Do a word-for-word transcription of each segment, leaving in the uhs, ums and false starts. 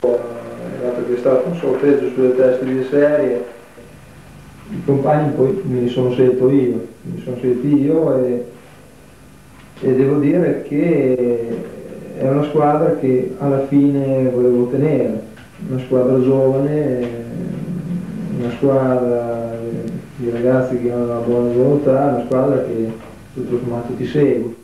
Dato che è stato un sorteggio sulle teste di serie, i compagni poi mi sono scelto io, mi sono scelto io e, e devo dire che è una squadra che alla fine volevo tenere, una squadra giovane, una squadra di ragazzi che hanno una buona volontà, una squadra che tutto sommato ti segue.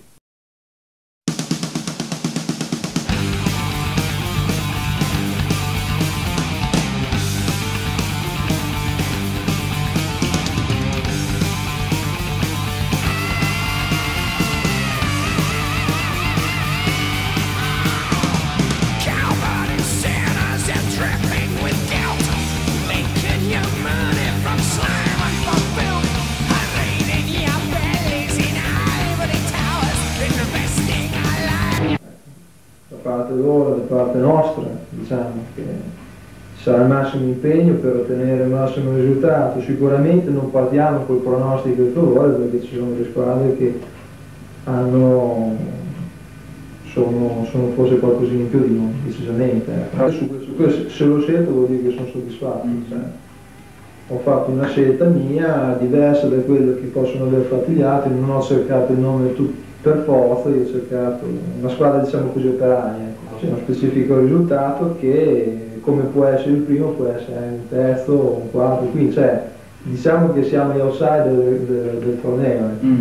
Da parte loro, da parte nostra, diciamo che ci sarà il massimo impegno per ottenere il massimo risultato. Sicuramente non partiamo col pronostico di favore, perché ci sono delle squadre che hanno, sono, sono forse qualcosina in più di noi, decisamente. Eh. Su, su questo, se l'ho scelto vuol dire che sono soddisfatto. Mm. Cioè, ho fatto una scelta mia, diversa da quello che possono aver fatto gli altri, non ho cercato il nome tutto per forza, io ho cercato una squadra, diciamo così, operaia, ecco. C'è uno specifico risultato che, come può essere il primo, può essere un terzo o un quarto, quindi cioè, diciamo che siamo gli outsider del, del, del torneo. Ecco. Mm.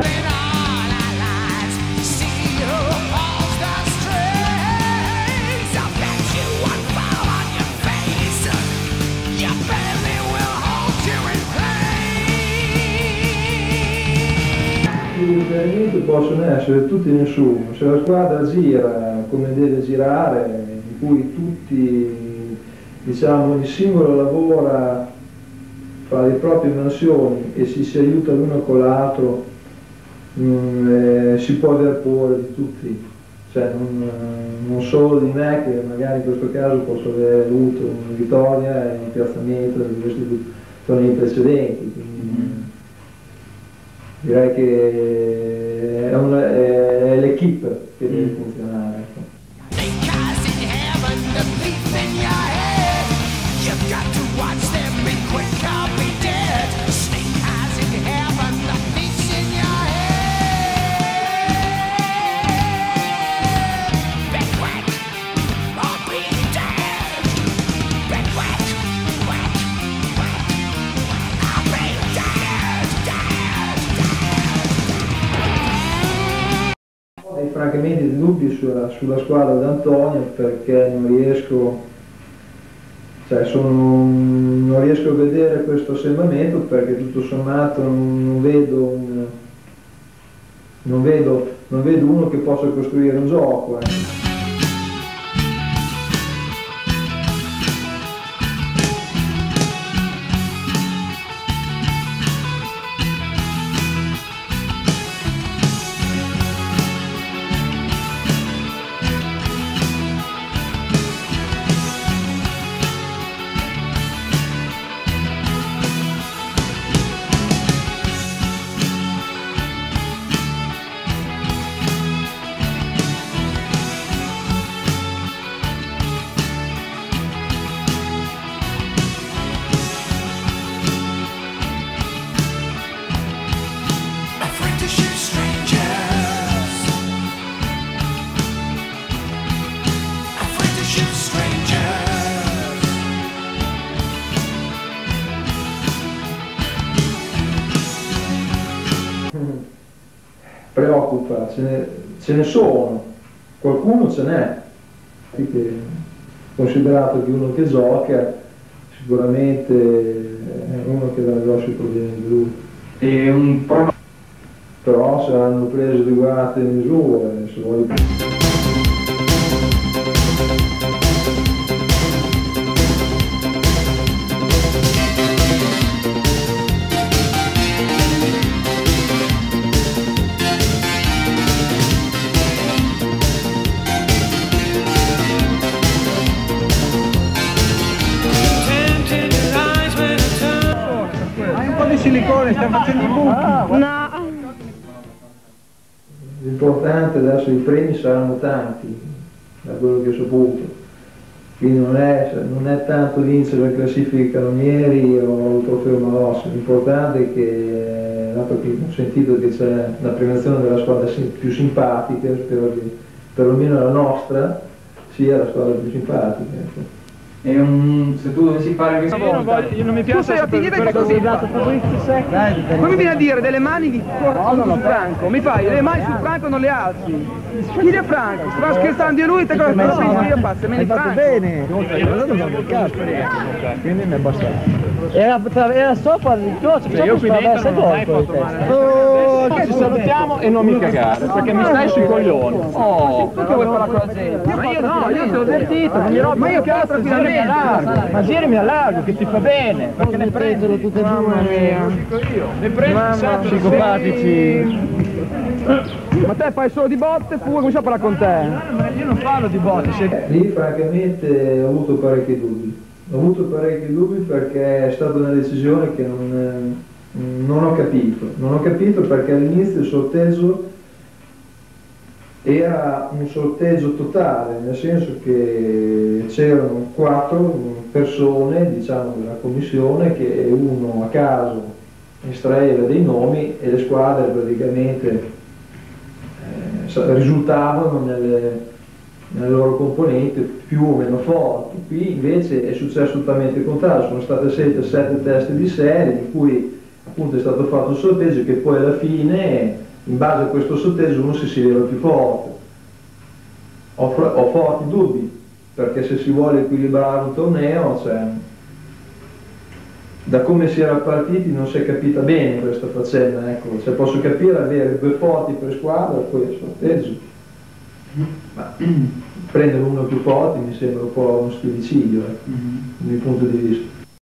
I riferimenti possono essere tutti e nessuno, se la squadra gira come deve girare, in cui tutti, diciamo, il singolo lavora, fa le proprie mansioni e si, si aiuta l'uno con l'altro, eh, si può aver paura di tutti, cioè non, non solo di me, che magari in questo caso posso aver avuto una vittoria e un piazzamento di questi tornei precedenti. Quindi, direi che è, è l'equipe che deve funzionare. Ecco. Francamente dei dubbi sulla, sulla squadra d'Antonio, perché non riesco, cioè sono, non riesco a vedere questo assemblamento, perché tutto sommato non, non, vedo un, non, vedo, non vedo uno che possa costruire un gioco. Eh. Preoccupa, ce ne, ce ne sono, qualcuno ce n'è, considerato che uno che gioca sicuramente è uno che dà grossi problemi di lui. E un pro... Però saranno prese adeguate misure, se vuoi. Silicone, stiamo facendo i buchi. No. L'importante adesso, i premi saranno tanti, da quello che ho saputo. quindi non è, non è tanto vincere le classifiche canonieri o il trofeo Malossi, l'importante è che, dato che ho sentito che c'è la premiazione della squadra più simpatica, spero che perlomeno la nostra sia la squadra più simpatica. Ecco. E un, se tu dovessi fare questa io non, voglio, io non mi piace. Tu sei attività così. Come mi viene a dire delle mani di sul Franco? Mi fai le mani sul Franco non le alzi. Chi è Franco? Stava scherzando di lui, te cosa pensi io faccio? Me ne Franco. Bene. Quindi mi è bastato. Era, era sopra il coach, cioè, io qui dentro non hai fatto male. Oh, ci salutiamo e non mi cagare, perché mi stai sui coglioni. Oh, perché vuoi fare con la gente? Ma io no, io ti ho avvertito, non mi rompo il cazzo tranquillamente. Ma girami a largo che ti fa bene, perché ne prendono tutte e due. Mamma mia. Ne prendi sette psicopatici. Ma te fai solo di botte, fu comincia a parlare con te. Io non parlo di botte. Se... Eh, lì francamente ho avuto parecchi dubbi. Ho avuto parecchi dubbi perché è stata una decisione che non, non ho capito. Non ho capito perché all'inizio il sorteggio era un sorteggio totale, nel senso che c'erano quattro persone, diciamo, della commissione, che uno a caso estraeva dei nomi e le squadre praticamente eh, risultavano nelle, nelle loro componenti più o meno forti. Qui invece è successo totalmente il contrario, sono state scelte sette teste di serie, di cui appunto è stato fatto un sorteggio che poi alla fine, in base a questo sorteggio, uno si sentiva più forte. Ho, ho forti dubbi, perché se si vuole equilibrare un torneo, cioè, da come si era partiti non si è capita bene questa faccenda, ecco. Cioè, posso capire avere due forti per squadra e poi il sorteggio, ma prendere uno più forte mi sembra un po' uno stillicidio, ecco, mm-hmm. dal mio punto di vista.